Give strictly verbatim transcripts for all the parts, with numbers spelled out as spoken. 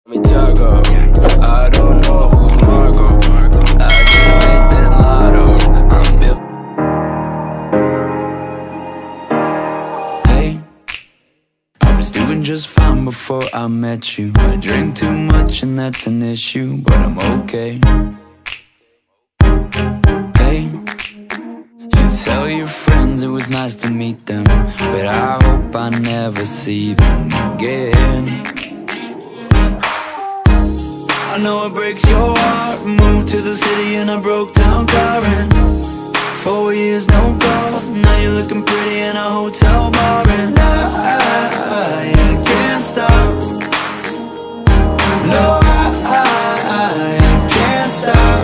Me Tiago, I don't know who's Margot. I just hit this lotto. I'm built. Hey, I was doing just fine before I met you. I drink too much and that's an issue, but I'm okay. Hey, you tell your friends it was nice to meet them, but I hope I never see them again. I know it breaks your heart. Moved to the city in a broke down car, and four years no calls. Now you're looking pretty in a hotel bar, and I, I can't stop. No, I, I, I can't stop.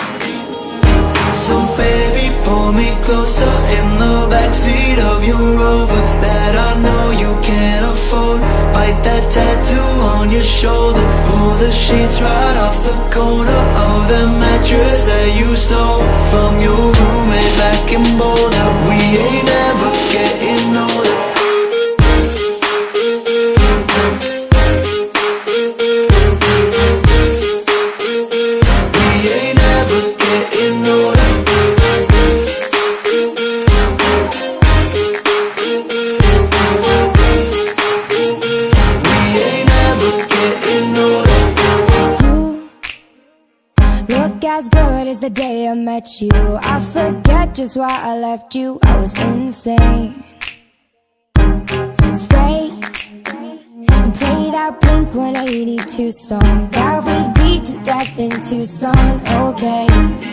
So baby, pull me closer in the backseat of your Rover that I know you can't afford. Bite that tattoo on your shoulder. Pull the sheets right off the corner of the mattress that you stole from your roommate back in Boulder. We ain't ever getting older. We ain't ever getting older. Look as good as the day I met you. I forget just why I left you. I was insane. Stay and play that Blink one eighty-two song that we beat to death in Tucson. Okay,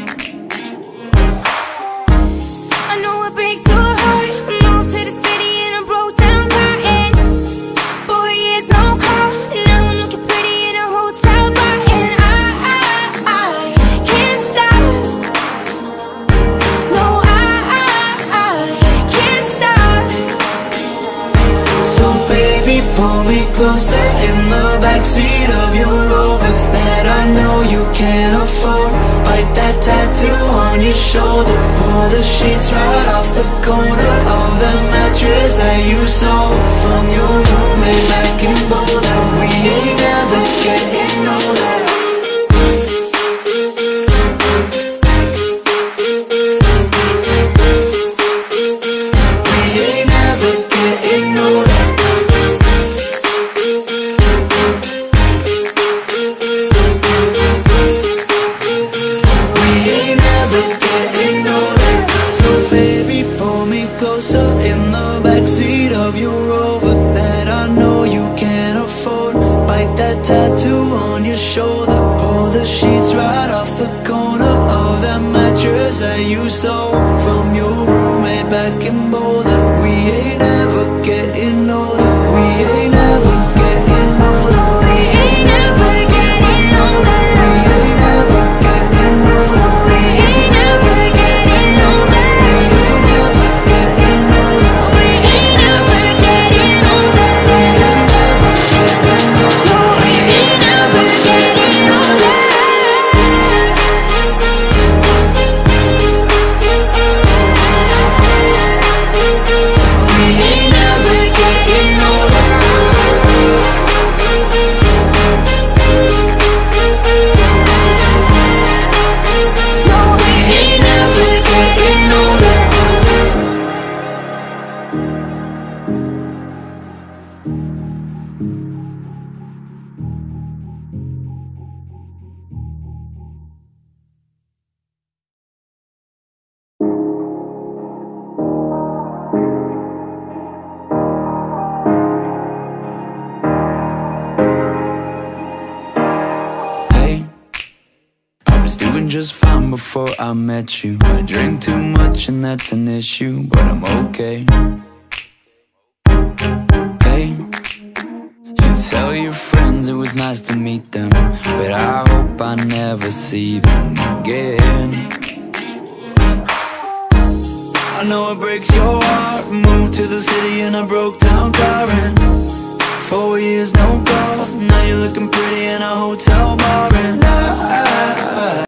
I know it breaks your heart. Moved to the city in a broke down car, and four years no call. Now I'm looking pretty in a hotel bar, and I, I, I can't stop. No, I, I, I can't stop. So baby, pull me closer in the backseat of your Rover that I know you can't afford. Bite that tattoo on your shoulder. Pull the sheets right off the corner of the mattress that you stole from your roommate back in Boulder. We ain't ever getting older. We ain't ever getting older. We ain't ever getting older. So baby, pull me closer in the backseat of your Rover that I know you can't afford. Bite that tattoo on your shoulder. Pull the sheets right off the corner of that mattress that you stole from your roommate back in Boulder. We ain't ever getting older. We ain't ever getting older. We ain't ever getting older. We ain't ever getting older. We ain't ever getting older. We ain't ever getting older. No, we ain't ever getting older. We ain't ever getting older. No, we ain't ever getting older. Hey, I was doing just fine before I met you. I drink too much and that's an issue, but I'm okay. Hey, you tell your friends it was nice to meet them, but I hope I never see them again. I know it breaks your heart. Moved to the city in a broke down car, and four years no calls. Now you're looking pretty in a hotel bar, and I